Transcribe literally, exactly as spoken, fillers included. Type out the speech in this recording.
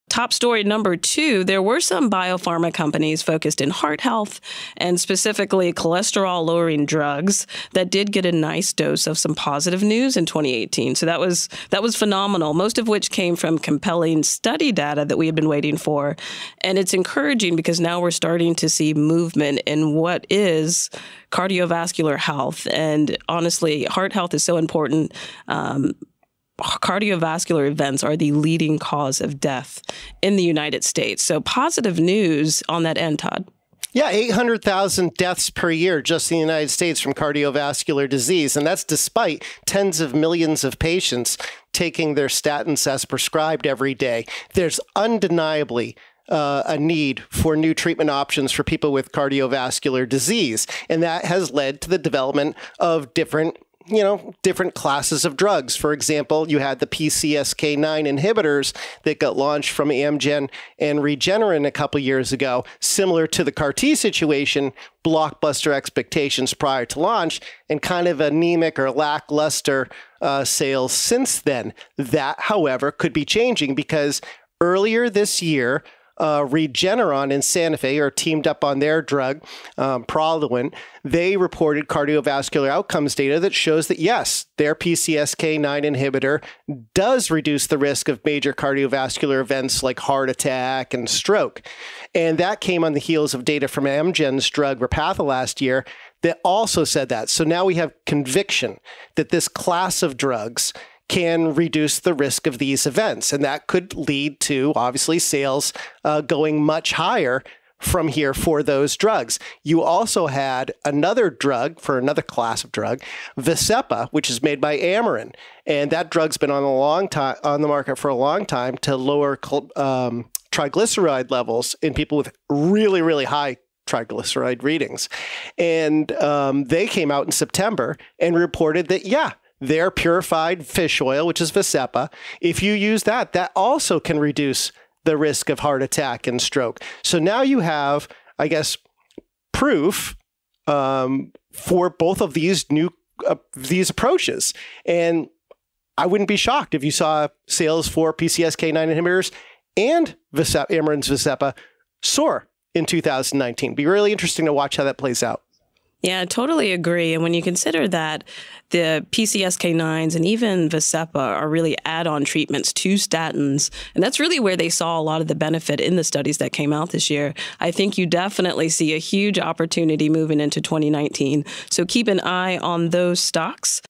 top story number two, there were some biopharma companies focused in heart health and specifically cholesterol-lowering drugs that did get a nice dose of some positive news in twenty eighteen. So that was that was phenomenal, most of which came from compelling study data that we had been waiting for. And it's encouraging because now we're starting to see movement in what is cardiovascular health. And honestly, heart health is so important. Um, Cardiovascular events are the leading cause of death in the United States. So positive news on that end, Todd. Yeah, eight hundred thousand deaths per year just in the United States from cardiovascular disease. And that's despite tens of millions of patients taking their statins as prescribed every day. There's undeniably Uh, a need for new treatment options for people with cardiovascular disease. And that has led to the development of different, you know, different classes of drugs. For example, you had the P C S K nine inhibitors that got launched from Amgen and Regeneron a couple years ago, similar to the C A R T situation, blockbuster expectations prior to launch, and kind of anemic or lackluster uh, sales since then. That, however, could be changing because earlier this year, Uh, Regeneron and Santa Fe are teamed up on their drug, um, Praluent. They reported cardiovascular outcomes data that shows that, yes, their P C S K nine inhibitor does reduce the risk of major cardiovascular events like heart attack and stroke. And that came on the heels of data from Amgen's drug Repatha last year that also said that. So now we have conviction that this class of drugs can reduce the risk of these events. And that could lead to, obviously, sales uh, going much higher from here for those drugs. You also had another drug for another class of drug, Vascepa, which is made by Amarin. And that drug's been on a long time on the market for a long time to lower um, triglyceride levels in people with really, really high triglyceride readings. And um, they came out in September and reported that, yeah, their purified fish oil, which is Vascepa, if you use that, that also can reduce the risk of heart attack and stroke. So now you have, I guess, proof um, for both of these new uh, these approaches. And I wouldn't be shocked if you saw sales for P C S K nine inhibitors and Vascepa, Amarin's Vascepa soar in two thousand nineteen. Be really interesting to watch how that plays out. Yeah, I totally agree. And when you consider that the P C S K nines and even Vascepa are really add-on treatments to statins, and that's really where they saw a lot of the benefit in the studies that came out this year, I think you definitely see a huge opportunity moving into twenty nineteen. So keep an eye on those stocks.